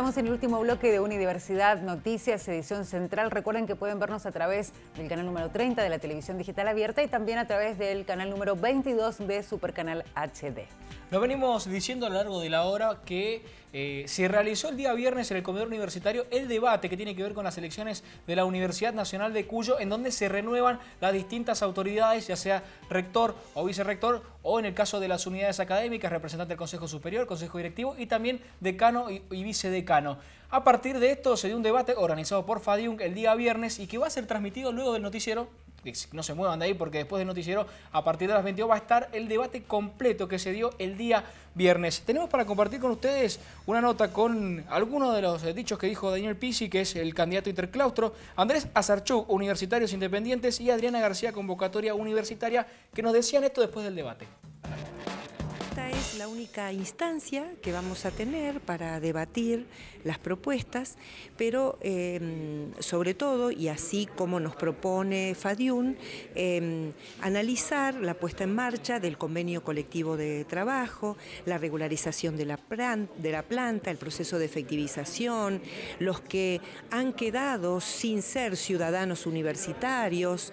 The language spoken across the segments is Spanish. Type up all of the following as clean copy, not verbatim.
Estamos en el último bloque de Unidiversidad Noticias, edición central. Recuerden que pueden vernos a través del canal número 30 de la televisión digital abierta y también a través del canal número 22 de Supercanal HD. Lo venimos diciendo a lo largo de la hora que se realizó el día viernes en el comedor universitario el debate que tiene que ver con las elecciones de la Universidad Nacional de Cuyo, en donde se renuevan las distintas autoridades, ya sea rector o vicerrector, o en el caso de las unidades académicas, representante del Consejo Superior, Consejo Directivo y también decano y vicedecano. A partir de esto se dio un debate organizado por FADIUN el día viernes y que va a ser transmitido luego del noticiero. No se muevan de ahí porque después del noticiero, a partir de las 22, va a estar el debate completo que se dio el día viernes. Tenemos para compartir con ustedes una nota con algunos de los dichos que dijo Daniel Pizzi, que es el candidato interclaustro, Andrés Azarchuk, Universitarios Independientes, y Adriana García, Convocatoria Universitaria, que nos decían esto después del debate. Esta es la única instancia que vamos a tener para debatir las propuestas, pero sobre todo, y así como nos propone FADIUN, analizar la puesta en marcha del convenio colectivo de trabajo, la regularización de la planta, el proceso de efectivización, los que han quedado sin ser ciudadanos universitarios,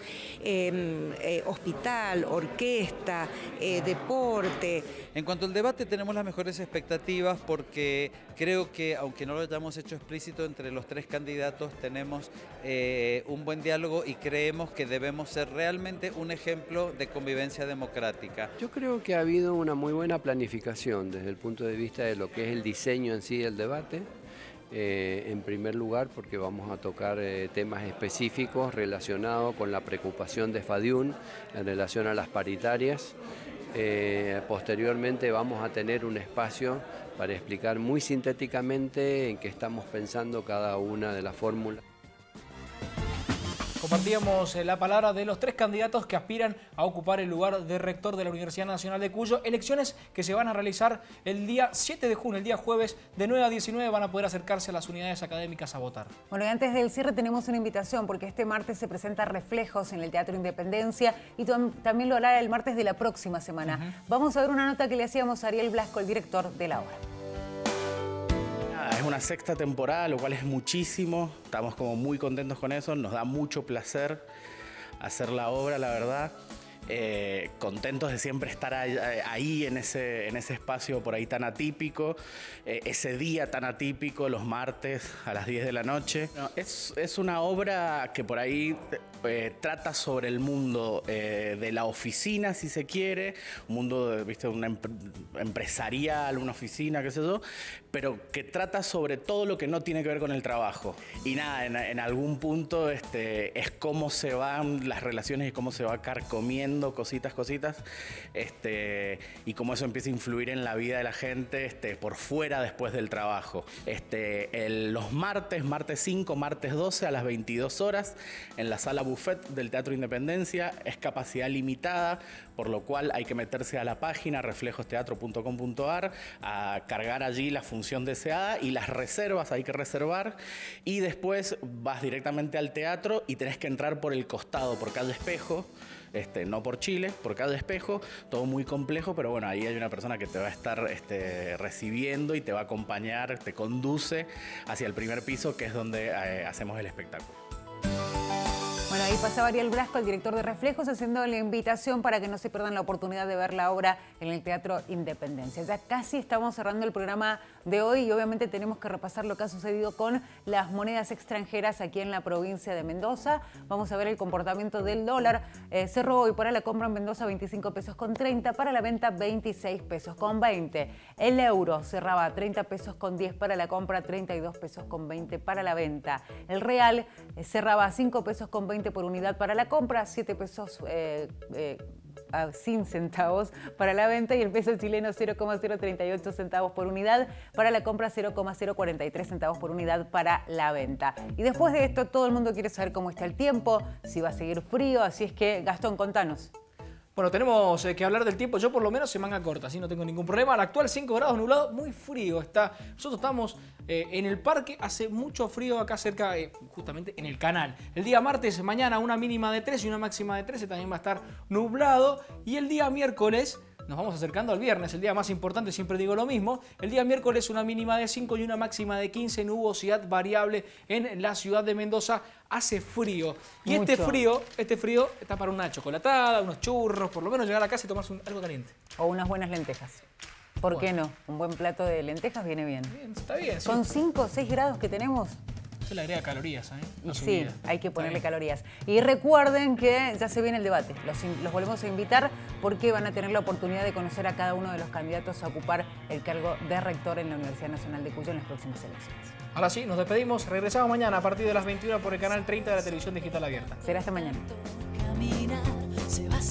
hospital, orquesta, deporte. En cuanto al debate, tenemos las mejores expectativas porque creo que, aunque no lo hayamos hecho explícito, entre los tres candidatos tenemos un buen diálogo y creemos que debemos ser realmente un ejemplo de convivencia democrática. Yo creo que ha habido una muy buena planificación desde el punto de vista de lo que es el diseño en sí del debate. En primer lugar, porque vamos a tocar temas específicos relacionados con la preocupación de FADIUN en relación a las paritarias. Posteriormente vamos a tener un espacio para explicar muy sintéticamente en qué estamos pensando cada una de las fórmulas. Compartíamos la palabra de los tres candidatos que aspiran a ocupar el lugar de rector de la Universidad Nacional de Cuyo. Elecciones que se van a realizar el día 7 de junio, el día jueves, de 9 a 19 van a poder acercarse a las unidades académicas a votar. Bueno, y antes del cierre tenemos una invitación porque este martes se presenta Reflejos en el Teatro Independencia y también lo hará el martes de la próxima semana. Vamos a ver una nota que le hacíamos a Ariel Blasco, el director de la obra. Es una sexta temporada, lo cual es muchísimo. Estamos como muy contentos con eso. Nos da mucho placer hacer la obra, la verdad. Contentos de siempre estar ahí en ese espacio por ahí tan atípico, ese día tan atípico, los martes a las 10 de la noche. No, es una obra que por ahí trata sobre el mundo de la oficina, si se quiere, un mundo, ¿viste? Empresarial, una oficina, qué sé yo, pero que trata sobre todo lo que no tiene que ver con el trabajo. Y nada, en algún punto es cómo se van las relaciones y cómo se va carcomiendo cositas, y cómo eso empieza a influir en la vida de la gente por fuera después del trabajo. Los martes 5, martes 12 a las 22 horas en la sala buffet del Teatro Independencia. Es capacidad limitada, por lo cual hay que meterse a la página reflejosteatro.com.ar a cargar allí la función deseada y las reservas, hay que reservar, y después vas directamente al teatro y tenés que entrar por el costado, por calle Espejo. No por Chile, por Calle Espejo, todo muy complejo, pero bueno, ahí hay una persona que te va a estar recibiendo y te va a acompañar, te conduce hacia el primer piso, que es donde hacemos el espectáculo. Bueno, ahí pasaba Ariel Blasco, el director de Reflejos, haciendo la invitación para que no se pierdan la oportunidad de ver la obra en el Teatro Independencia. Ya casi estamos cerrando el programa de hoy y obviamente tenemos que repasar lo que ha sucedido con las monedas extranjeras aquí en la provincia de Mendoza. Vamos a ver el comportamiento del dólar. Cerró hoy para la compra en Mendoza 25 pesos con 30, para la venta 26 pesos con 20. El euro cerraba 30 pesos con 10 para la compra, 32 pesos con 20 para la venta. El real cerraba 5 pesos con 20 por unidad para la compra, 7 pesos sin centavos para la venta, y el peso chileno 0,038 centavos por unidad para la compra, 0,043 centavos por unidad para la venta. Y después de esto todo el mundo quiere saber cómo está el tiempo, si va a seguir frío, así es que Gastón, contanos. Bueno, tenemos que hablar del tiempo. Yo por lo menos en manga corta, así no tengo ningún problema. La actual 5 grados, nublado, muy frío está. Nosotros estamos en el parque, hace mucho frío acá cerca, justamente en el canal. El día martes, mañana una mínima de 3 y una máxima de 13, también va a estar nublado. Y el día miércoles nos vamos acercando al viernes, el día más importante, siempre digo lo mismo. El día miércoles una mínima de 5 y una máxima de 15, nubosidad variable en la ciudad de Mendoza. Hace frío. Y este frío está para una chocolatada, unos churros, por lo menos llegar a casa y tomarse algo caliente. O unas buenas lentejas. ¿Por qué no? Un buen plato de lentejas viene bien. Está bien. Sí. Con 5 o 6 grados que tenemos. Se le agrega calorías, ¿eh? Y sí, hay que ponerle calorías. Y recuerden que ya se viene el debate. Los volvemos a invitar porque van a tener la oportunidad de conocer a cada uno de los candidatos a ocupar el cargo de rector en la Universidad Nacional de Cuyo en las próximas elecciones. Ahora sí, nos despedimos. Regresamos mañana a partir de las 21 por el canal 30 de la Televisión Digital Abierta. Será hasta mañana. Caminar, se va.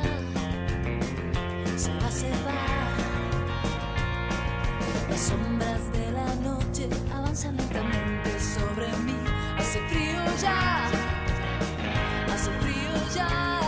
Las sombras de la noche avanzan lentamente sobre mí. Hace frío ya.